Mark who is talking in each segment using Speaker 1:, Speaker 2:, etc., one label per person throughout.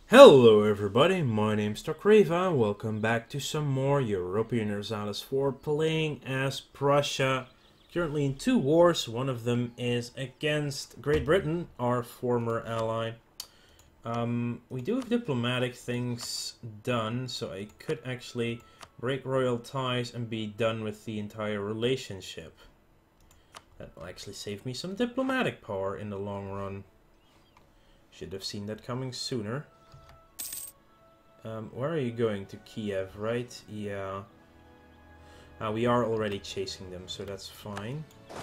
Speaker 1: Hello everybody, my name's Tokreva. Welcome back to some more European Universalis 4 playing as Prussia. Currently in two wars. One of them is against Great Britain, our former ally. We do have diplomatic things done, so I could actually break royal ties and be done with the entire relationship. That will actually save me some diplomatic power in the long run. Should have seen that coming sooner. Where are you going? To Kiev, right? Yeah. We are already chasing them, so that's fine.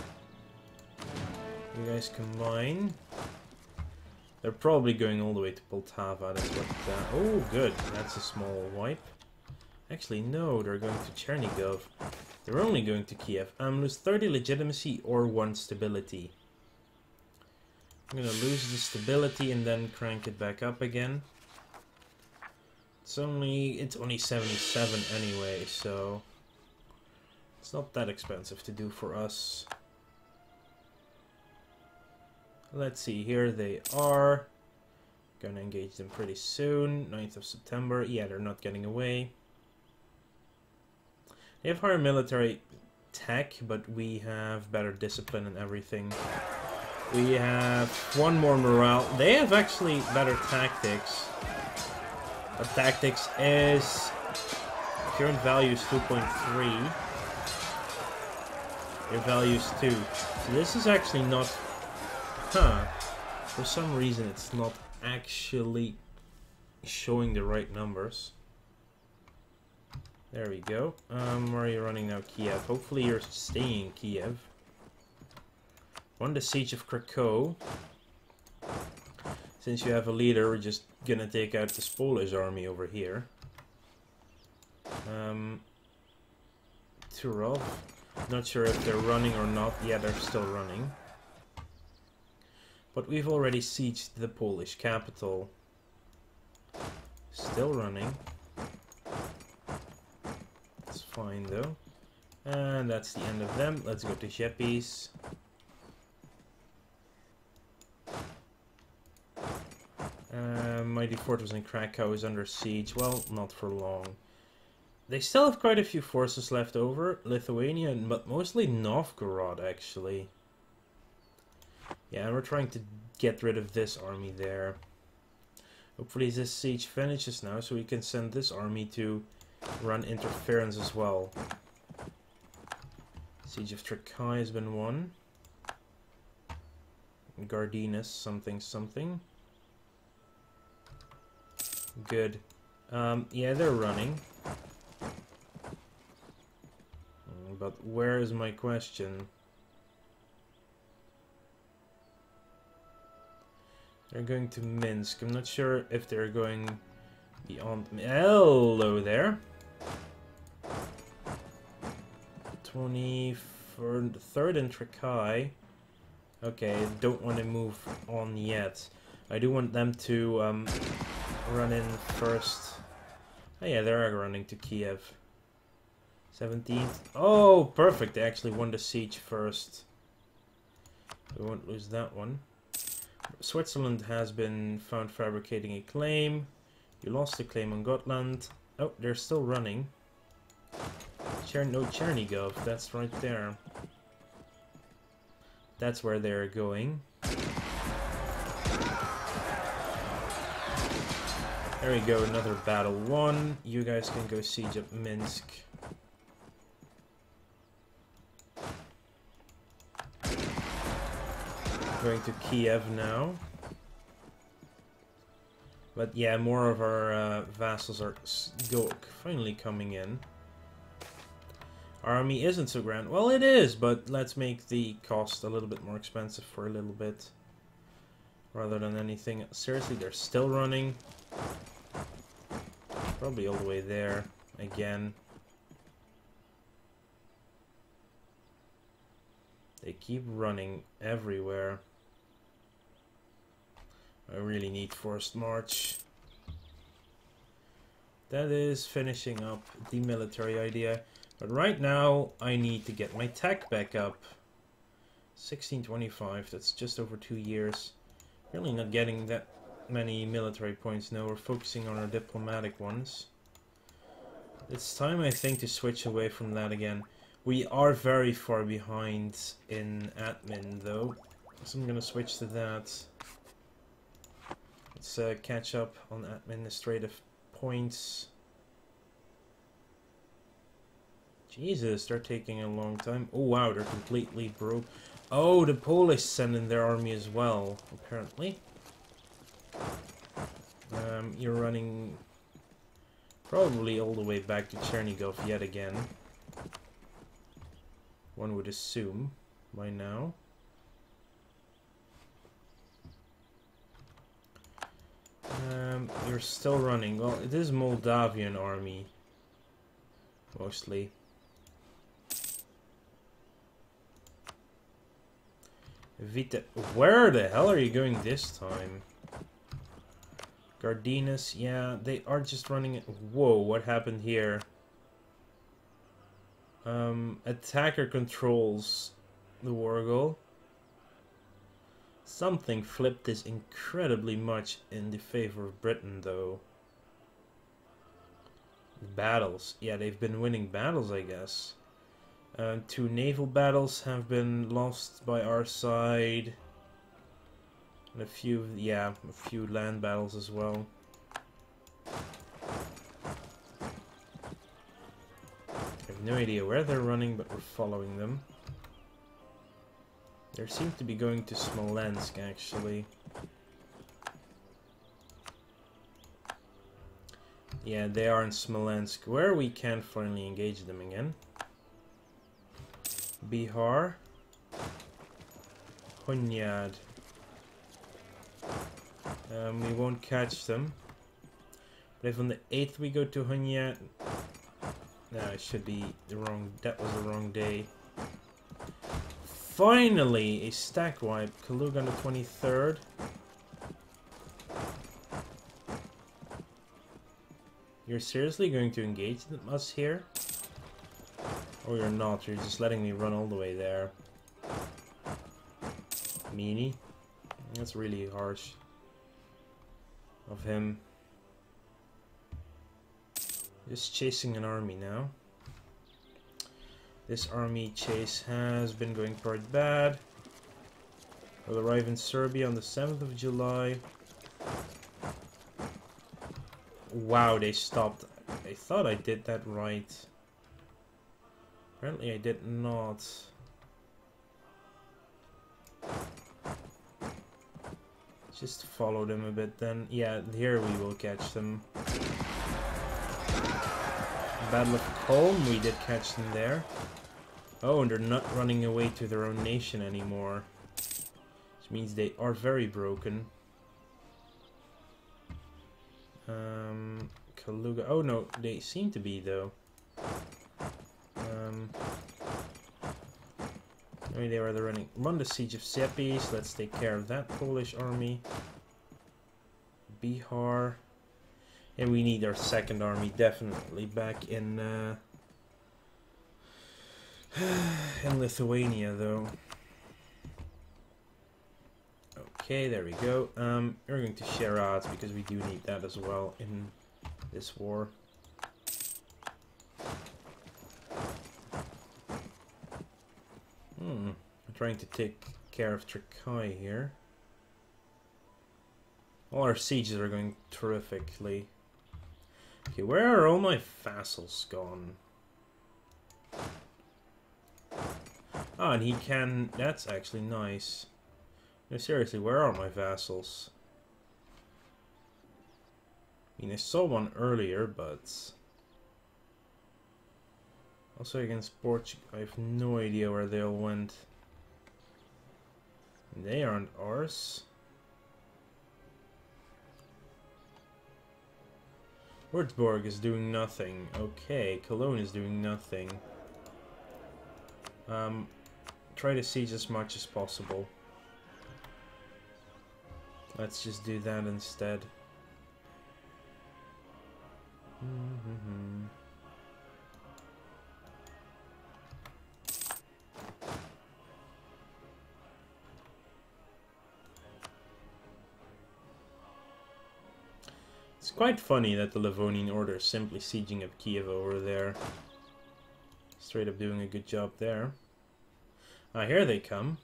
Speaker 1: You guys combine. They're probably going all the way to Poltava. That's what. Oh, good. That's a small wipe. Actually, no. They're going to Chernigov. They're only going to Kiev. Lose 30 legitimacy or 1 stability. I'm gonna lose the stability and then crank it back up again. It's only 77 anyway, so it's not that expensive to do for us. Let's see, here they are. Gonna engage them pretty soon, 9th of September. Yeah, they're not getting away. They have higher military tech, but we have better discipline and everything. We have 1 more morale. They have actually better tactics. Our tactics is current value is 2.3. Their value is 2. So this is actually not. For some reason, it's not actually showing the right numbers. There we go. Where are you running now? Kiev. Hopefully, you're staying in Kiev. Won the siege of Krakow. Since you have a leader, we're just gonna take out this Polish army over here. Turov. Not sure if they're running or not. Yeah, they're still running. But we've already sieged the Polish capital. Still running. It's fine though. And that's the end of them. Let's go to Jeppes. Mighty Fortress in Krakow is under siege. Well, not for long. They still have quite a few forces left over. Lithuania, but mostly Novgorod, actually. Yeah, and we're trying to get rid of this army there. Hopefully this siege finishes now, so we can send this army to run interference as well. Siege of Trakai has been won. Gardinus, something, something. Good. Yeah, they're running. But where is my question? They're going to Minsk. I'm not sure if they're going beyond. Hello there. 23rd and Trakai. Okay, don't want to move on yet. I do want them to run in first. Oh yeah, they're running to Kiev. 17th. Oh, perfect. They actually won the siege first. We won't lose that one. Switzerland has been found fabricating a claim. You lost the claim on Gotland. Oh, they're still running. No, Chernigov. That's right there. That's where they're going. There we go, another battle won. You guys can go siege up Minsk. Going to Kiev now. But yeah, more of our vassals are finally coming in. Our army isn't so grand. Well, it is, but let's make the cost a little bit more expensive for a little bit. Rather than anything. Seriously, they're still running. Probably all the way there again. They keep running everywhere. I really need forced march. That is finishing up the military idea. But right now I need to get my tech back up. 1625, that's just over 2 years. Really not getting that many military points. No, we're focusing on our diplomatic ones. It's time, I think, to switch away from that again. We are very far behind in admin, though, so I'm gonna switch to that. Let's catch up on administrative points. Jesus, they're taking a long time. Oh wow, they're completely broke. Oh, the Polish send in their army as well, apparently. You're running probably all the way back to Chernigov yet again. One would assume by now. You're still running. Well, it is Moldavian army. Mostly. Vita. Where the hell are you going this time? Gardinus, yeah, they are just running it. Whoa, what happened here? Attacker controls the war goal. Something flipped this incredibly much in the favor of Britain, though. Battles. Yeah, they've been winning battles, I guess. 2 naval battles have been lost by our side. And a few, yeah, a few land battles as well. I have no idea where they're running, but we're following them. They seem to be going to Smolensk, actually. Yeah, they are in Smolensk, where we can finally engage them again. Bihar. Hunyad. We won't catch them. But if on the 8th we go to Hunyad... No, it should be the wrong... That was the wrong day. Finally! A stack wipe. Kaluga on the 23rd. You're seriously going to engage us here? Or you're not, you're just letting me run all the way there. Meanie. That's really harsh of him. Just chasing an army now. This army chase has been going quite bad. We'll arrive in Serbia on the 7th of July. Wow, they stopped. I thought I did that right. Apparently I did not. Just follow them a bit then. Yeah, here we will catch them. Battle of Kolm, we did catch them there. Oh, and they're not running away to their own nation anymore. Which means they are very broken. Kaluga. Oh no, they seem to be though. Maybe they were running. Run the siege of Sepis. Let's take care of that Polish army. Bihar. And we need our second army definitely back in Lithuania though. Okay, there we go. We're going to Sheraz because we do need that as well in this war. I'm trying to take care of Trakai here. All our sieges are going terrifically. Okay, where are all my vassals gone? Ah, and he can... That's actually nice. No, seriously, where are my vassals? I mean, I saw one earlier, but... Also against Portugal, I have no idea where they all went. They aren't ours. Würzburg is doing nothing. Okay, Cologne is doing nothing. Try to siege as much as possible. Let's just do that instead. It's quite funny that the Livonian Order is simply sieging up Kiev over there. Straight up doing a good job there. Ah, here they come.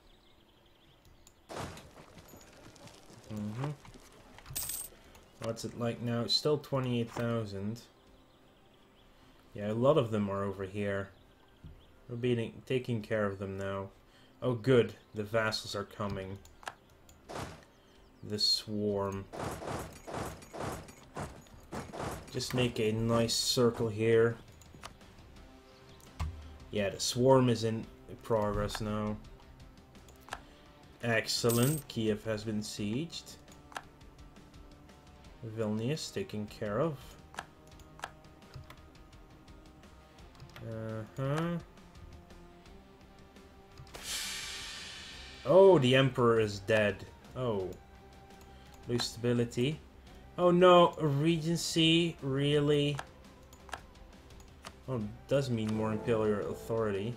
Speaker 1: What's it like now? It's still 28,000. Yeah, a lot of them are over here. We're taking care of them now. Oh good, the vassals are coming. The swarm. Just make a nice circle here. Yeah, the swarm is in progress now. Excellent, Kiev has been sieged. Vilnius taken care of. Oh, the Emperor is dead. Oh. Lose stability. Oh no, a regency? Really? Oh, it does mean more imperial authority.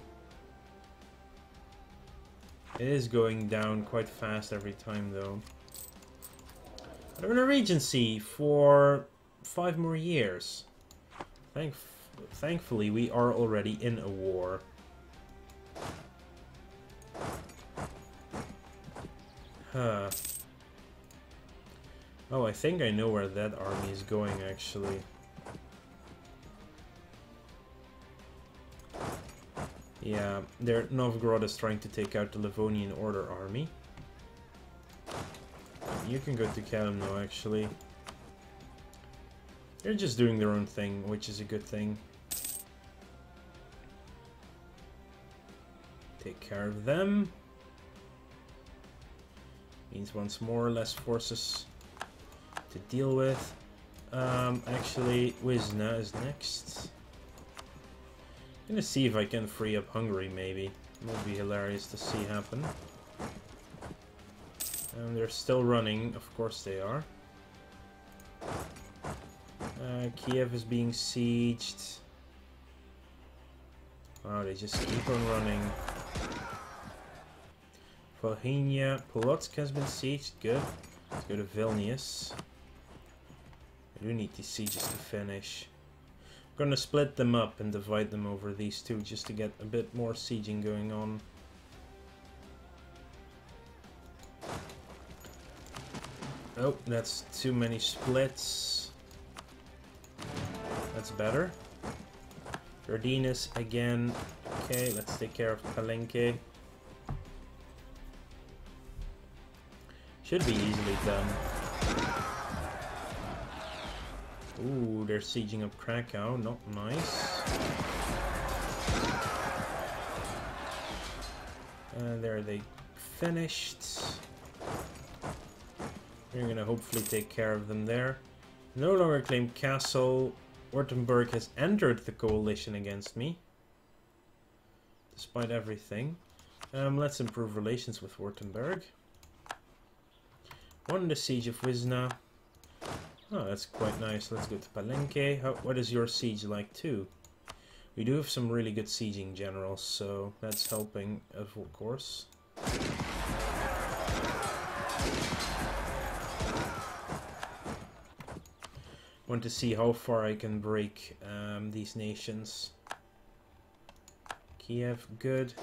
Speaker 1: It is going down quite fast every time though. But I'm in a regency for 5 more years. Thankfully, we are already in a war. Huh. Oh, I think I know where that army is going, actually. Yeah, Novgorod is trying to take out the Livonian Order army. You can go to Kalimno, actually. They're just doing their own thing, which is a good thing. Take care of them. Means once more less forces to deal with. Actually, Wisna is next. I'm gonna see if I can free up Hungary, maybe. It would be hilarious to see happen. And they're still running, of course they are. Kiev is being sieged. Wow, they just keep on running. Volhynia, Polotsk has been sieged, good. Let's go to Vilnius. I do need these sieges to finish. I'm gonna split them up and divide them over these two just to get a bit more sieging going on. Oh, that's too many splits. That's better. Gardinus again. Okay, let's take care of Palenque. Should be easily done. Ooh, they're sieging up Krakow. Not nice. There they finished. We're gonna hopefully take care of them there. No longer claim castle. Württemberg has entered the coalition against me. Despite everything. Let's improve relations with Württemberg. Won the siege of Wisna. Oh, that's quite nice. Let's go to Palenque. What is your siege like too? We do have some really good sieging generals, so that's helping, of course. Want to see how far I can break these nations. Kiev, good.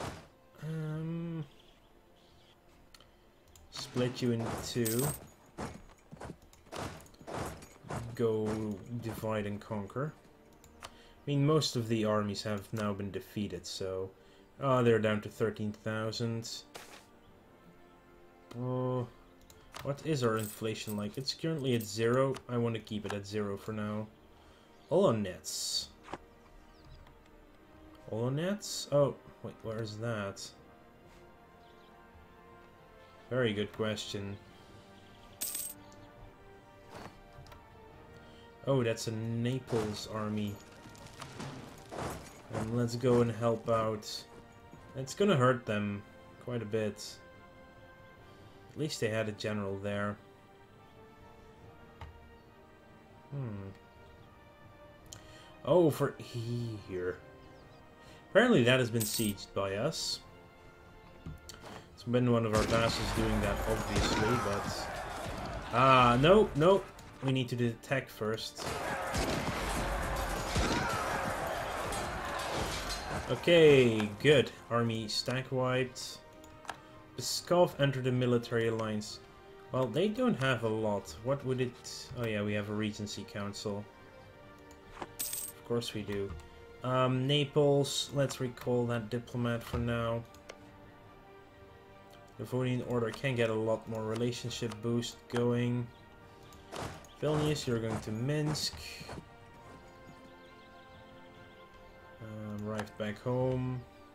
Speaker 1: Split you in two. Go divide and conquer. I mean, most of the armies have now been defeated, so... Oh, they're down to 13,000. Oh, what is our inflation like? It's currently at 0. I want to keep it at 0 for now. Olonets. Olonets? Oh, wait, where is that? Very good question. Oh, that's a Naples army. And let's go and help out. It's gonna hurt them quite a bit. At least they had a general there. Oh, for here. Apparently that has been sieged by us. It's been one of our vassals doing that, obviously, but... Ah, no, no. we need to do the tech first. Okay, good. Army stack wiped. Pskov entered the military alliance. Well, they don't have a lot. What would it... Oh yeah, we have a Regency Council. Of course we do. Naples, let's recall that diplomat for now. The Livonian Order can get a lot more relationship boost going. Vilnius, you're going to Minsk. Arrived back home.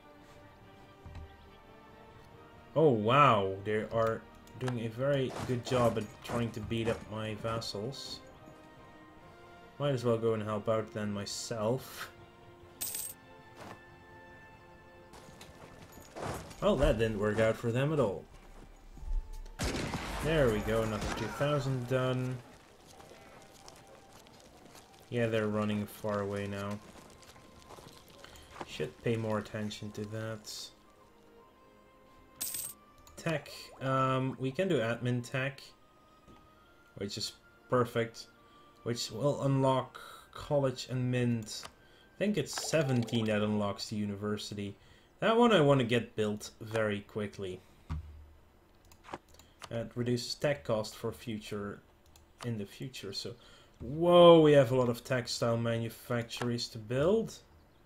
Speaker 1: Oh wow, they are doing a very good job at trying to beat up my vassals. Might as well go and help out then myself. Well, that didn't work out for them at all. There we go, another 2,000 done. Yeah, they're running far away now. Should pay more attention to that. Tech. We can do admin tech, which is perfect. Which will unlock college and mint. I think it's 17 that unlocks the university. That one I want to get built very quickly. It reduces tech cost for future, in the future. So, whoa, we have a lot of textile manufactories to build.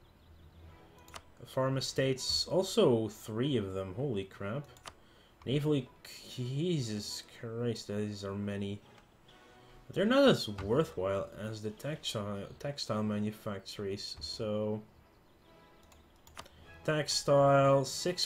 Speaker 1: Farm estates, also 3 of them. Holy crap! Naval, Jesus Christ, these are many. But they're not as worthwhile as the textile manufactories. So, textile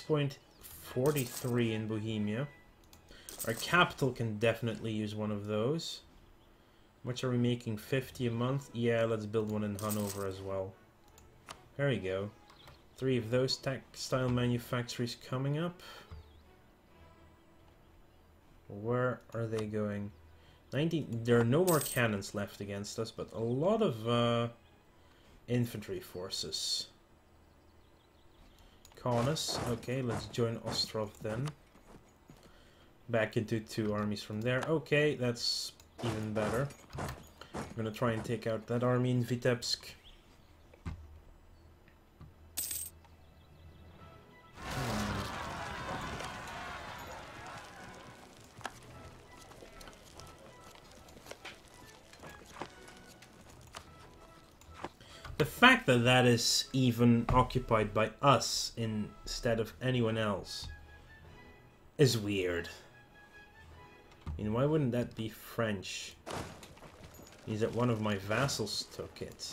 Speaker 1: 6.43 in Bohemia. Our capital can definitely use one of those. How much are we making? 50 a month? Yeah, let's build one in Hanover as well. There we go. 3 of those textile manufactories coming up. Where are they going? 19. There are no more cannons left against us, but a lot of infantry forces. Kaunas. Okay, let's join Ostrov then. Back into 2 armies from there. Okay, that's even better. I'm gonna try and take out that army in Vitebsk. The fact that that is even occupied by us instead of anyone else is weird. I mean, why wouldn't that be French? Means that one of my vassals took it.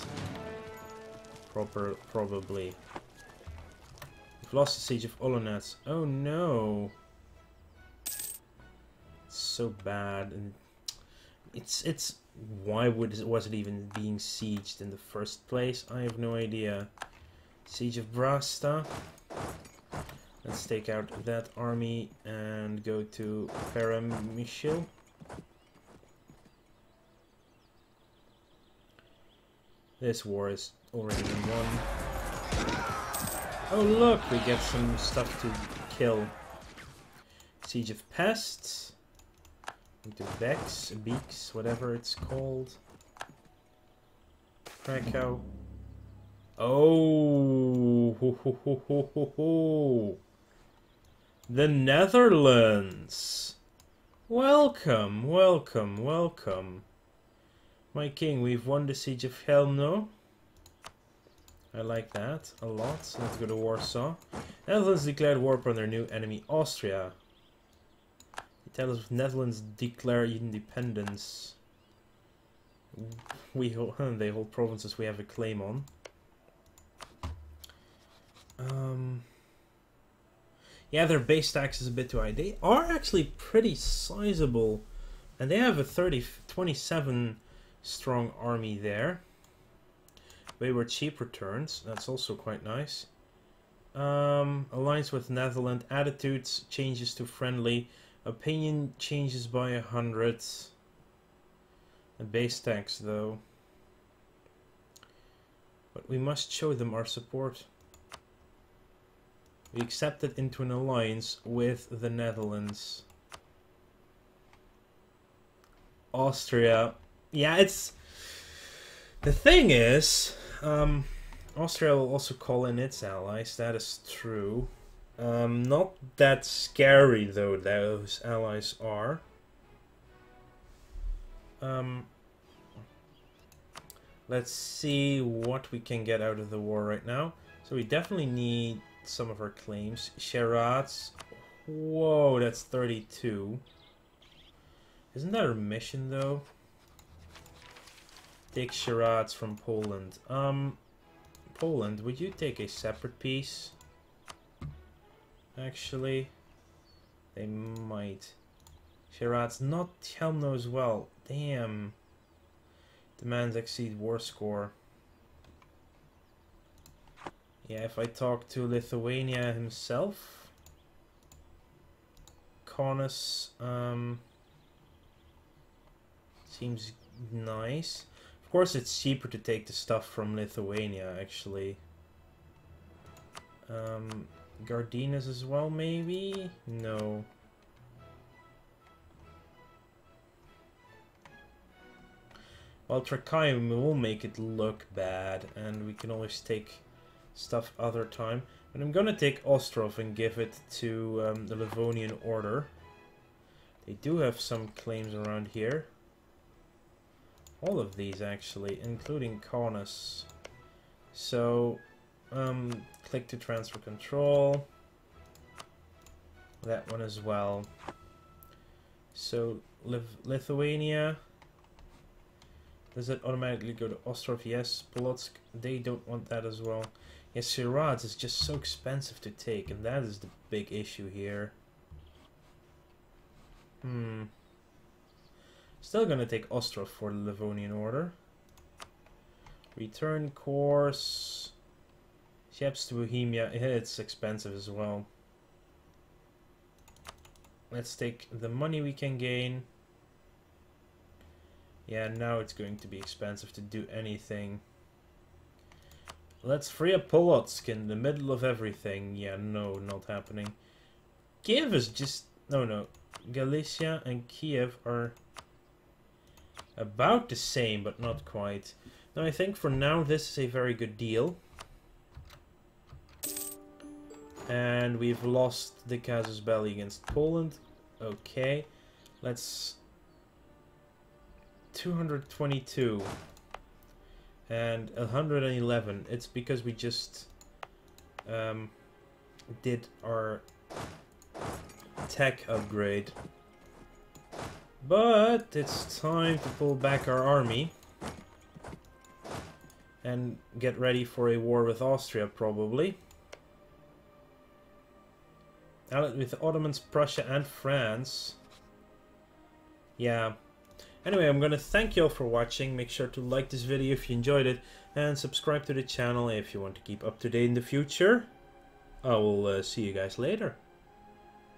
Speaker 1: Probably. We've lost the siege of Olonets. Oh no! It's so bad, and it's. Why was it even being sieged in the first place? I have no idea. Siege of Brasta. Let's take out that army and go to Peremischil. This war is already been won. Oh look, we get some stuff to kill. Siege of Pests. Into Beeks, whatever it's called. Krakow. Oh, the Netherlands. Welcome, welcome, welcome. My king, we've won the siege of Helmno. I like that a lot. Let's go to Warsaw. Netherlands declared war upon their new enemy, Austria. Tell us if Netherlands declare independence. They hold provinces we have a claim on. Yeah, their base tax is a bit too high. They are actually pretty sizable. And they have a 27 strong army there. Wayward Sheep returns. That's also quite nice. Alliance with Netherlands. Attitudes changes to friendly. Opinion changes by 100. The base tax though. But we must show them our support. We accepted into an alliance with the Netherlands. Austria. Yeah, it's... The thing is, Austria will also call in its allies, that is true. Not that scary, though, those allies are. Let's see what we can get out of the war right now. So we definitely need some of our claims. Sherats. Whoa, that's 32. Isn't that a mission, though? Take Sherats from Poland. Poland, would you take a separate piece? Actually, they might. Sherats, not Chelmno as well. Damn. Demands exceed war score. Yeah, if I talk to Lithuania himself. Kaunas, seems nice. Of course, it's cheaper to take the stuff from Lithuania, actually. Gardinas as well, maybe? No. Well, Trakai will make it look bad, and we can always take stuff other time. But I'm gonna take Ostrov and give it to the Livonian Order. They do have some claims around here. All of these, actually, including Kaunas. So, click to transfer control. That one as well. So, Lithuania. Does it automatically go to Ostrov? Yes. Polotsk, they don't want that as well. Yes, Sirats is just so expensive to take, and that is the big issue here. Still gonna take Ostrov for the Livonian Order. Return course. Sheps to Bohemia. Yeah, it's expensive as well. Let's take the money we can gain. Yeah, now it's going to be expensive to do anything. Let's free up Polotsk in the middle of everything. Yeah, no, not happening. Kiev is just... No. Galicia and Kiev are about the same, but not quite. Now, I think for now this is a very good deal. And we've lost the casus belli against Poland. Okay, let's... 222 and 111. It's because we just did our tech upgrade. But it's time to pull back our army and get ready for a war with Austria, probably. Allied with the Ottomans, Prussia and France. Yeah. Anyway, I'm going to thank you all for watching. Make sure to like this video if you enjoyed it. And subscribe to the channel if you want to keep up to date in the future. I will see you guys later.